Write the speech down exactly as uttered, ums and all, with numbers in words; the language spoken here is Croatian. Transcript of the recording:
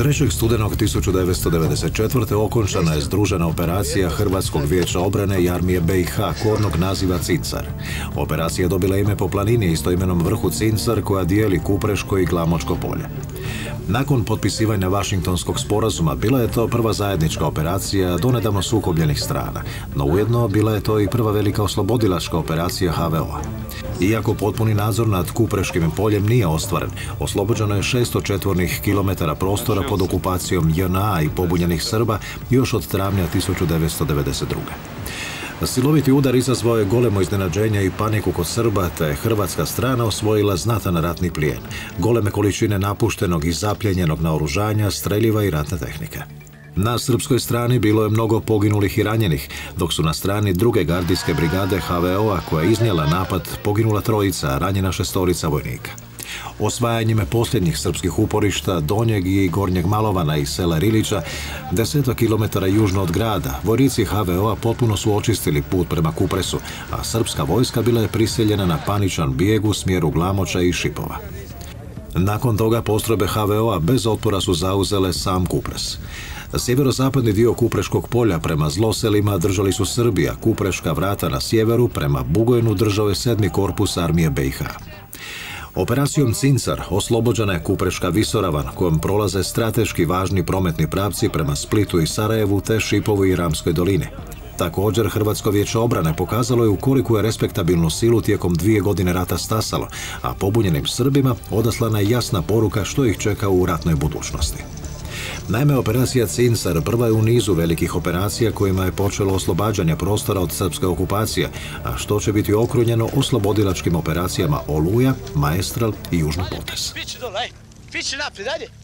trećeg studenog tisuću devetsto devedeset četvrte. okončana je združena operacija Hrvatskog vijeća obrane i armije B i H kodnog naziva Cincar. Operacija je dobila ime po planini istoimenom vrhu Cincar koja dijeli Kupreško i Glamočko polje. Nakon potpisivanja Vašingtonskog sporazuma bila je to prva zajednička operacija donedavno sukobljenih strana, no ujedno bila je to i prva velika oslobodilačka operacija H V O-a. Iako potpuni nadzor nad Kupreškim poljem nije ostvaren, oslobođeno je šesto četvornih kilometara prostora pod okupacijom J N A i pobunjenih Srba još od travnja tisuću devetsto devedeset druge. Siloviti udar izazvao je golemo iznenađenje i paniku kod Srba, te je hrvatska strana osvojila znatan ratni plijen, goleme količine napuštenog i zapljenjenog naoružanja, streljiva i ratne tehnike. Na srpskoj strani bilo je mnogo poginulih i ranjenih, dok su na strani druge gardijske brigade H V O-a koja je iznijela napad poginula trojica, a ranjena šestorica vojnika. Osvajanjem posljednjih srpskih uporišta Donjeg i Gornjeg Malovana i sela Rilića, desetak kilometara južno od grada, vojnici H V O-a potpuno su očistili put prema Kupresu, a srpska vojska bila je prisiljena na paničan bijeg u smjeru Glamoča i Šipova. Nakon toga postrojbe H V O-a bez otpora su zauzele sam Kupres. Sjeverozapadni dio Kupreškog polja prema Zloselima držali su Srbija, Kupreška vrata na sjeveru prema Bugojnu držao je sedmi korpus armije B i H. Operacijom Cincar oslobođena je Kupreška visoravan kojom prolaze strateški važni prometni pravci prema Splitu i Sarajevu te Šipovu i Ramskoj dolini. Također, Hrvatsko vijeće obrane pokazalo je u koliku je respektabilnu silu tijekom dvije godine rata stasalo, a pobunjenim Srbima odaslana je jasna poruka što ih čeka u ratnoj budućnosti. Naime, operacija Cincar prva je u nizu velikih operacija kojima je počelo oslobađanje prostora od srpske okupacije, a što će biti okrunjeno oslobodilačkim operacijama Oluja, Maestral i Južni potez.